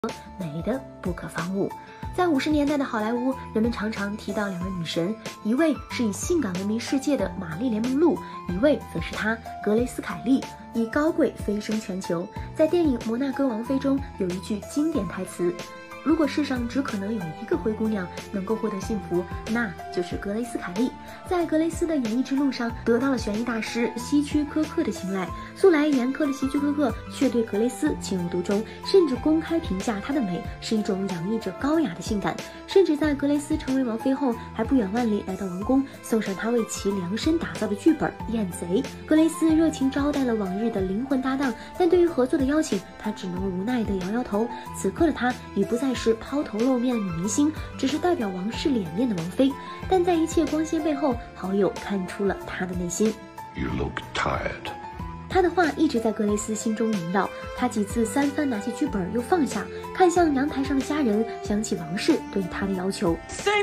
美的不可方物。在50年代的好莱坞，人们常常提到两位女神，一位是以性感闻名世界的玛丽莲梦露，一位则是她格雷斯凯利，以高贵飞升全球。在电影《摩纳哥王妃》中有一句经典台词：如果世上只可能有一个灰姑娘能够获得幸福，那就是格雷斯凯利。在格雷斯的演艺之路上，得到了悬疑大师希区柯克的青睐。素来严苛的希区柯克却对格雷斯情有独钟，甚至公开评价她的美是一种洋溢着高雅的性感。甚至在格雷斯成为王妃后，还不远万里来到王宫，送上她为其量身打造的剧本《燕贼》。格雷斯热情招待了往日的灵魂搭档，但对于合作的邀请，她只能无奈地摇摇头。此刻的她已不再是抛头露面的女明星，只是代表王室脸面的王妃。但在一切光鲜背后，好友看出了她的内心。 You look tired. 他的话一直在格雷斯心中萦绕，他几次三番拿起剧本又放下，看向阳台上的家人，想起王室对他的要求。 Say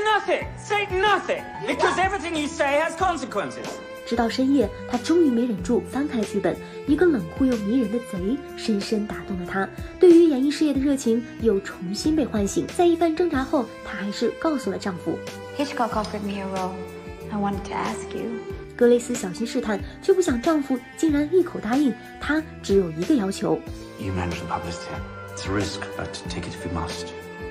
nothing, because everything you say has consequences. 直到深夜，他终于没忍住翻开了剧本，一个冷酷又迷人的贼深深打动了他，对于演艺事业的热情又重新被唤醒。在一番挣扎后，她还是告诉了丈夫 Hitchcock offered me a role. I wanted to ask you. 格雷斯小心试探，却不想丈夫竟然一口答应。她只有一个要求。 You manage the publicity. It's a risk, but take it if you must.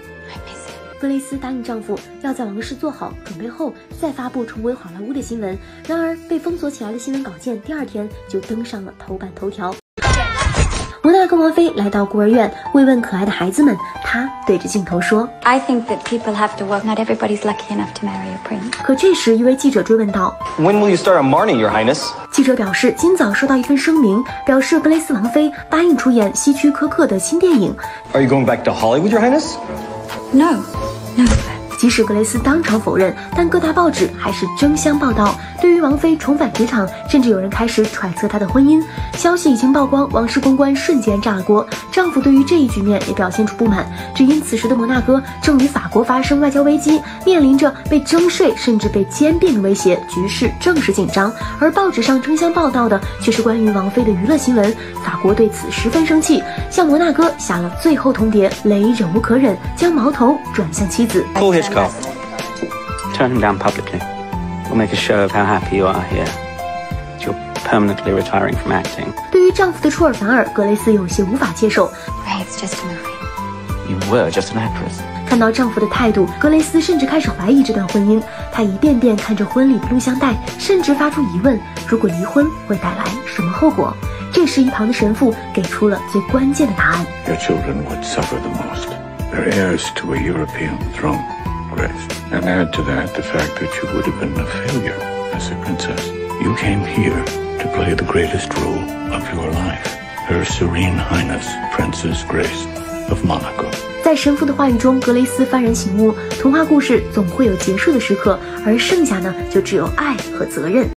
I miss it. 格雷斯答应丈夫要在王室做好准备后再发布重回好莱坞的新闻，然而被封锁起来的新闻稿件第二天就登上了头版头条。摩纳哥王妃来到孤儿院慰问可爱的孩子们，她对着镜头说 I think that people have to work. Not everybody's lucky enough to marry a prince. 可这时一位记者追问道 When will you start on Marnie, Your Highness? 记者表示今早收到一份声明，表示格雷斯王妃答应出演希区柯克的新电影。 Are you going back to Hollywood, Your Highness? No. 即使格雷斯当场否认，但各大报纸还是争相报道。对于王妃重返职场，甚至有人开始揣测她的婚姻。消息一经曝光，王室公关瞬间炸了锅。丈夫对于这一局面也表现出不满，只因此时的摩纳哥正与法国发生外交危机，面临着被征税甚至被兼并的威胁，局势正是紧张。而报纸上争相报道的却是关于王妃的娱乐新闻。法国对此十分生气，向摩纳哥下了最后通牒，雷忍无可忍，将矛头转向妻子。 Pull Hitchcock. Turn him down publicly. We'll make a show of how happy you are here. You're permanently retiring from acting. 对于丈夫的出尔反尔，格雷斯有些无法接受。 Ray, it's just a movie. You were just an actress. 看到丈夫的态度，格雷斯甚至开始怀疑这段婚姻。她一遍遍看着婚礼的录像带，甚至发出疑问：如果离婚会带来什么后果？这时，一旁的神父给出了最关键的答案 Your children would suffer the most. They're heirs to a European throne, Grace. And add to that the fact that you would have been a failure as a princess. You came here to play the greatest role of your life. Her Serene Highness, Princess Grace of Monaco. 在神父的话语中，格雷斯幡然醒悟，童话故事总会有结束的时刻，而剩下呢，就只有爱和责任。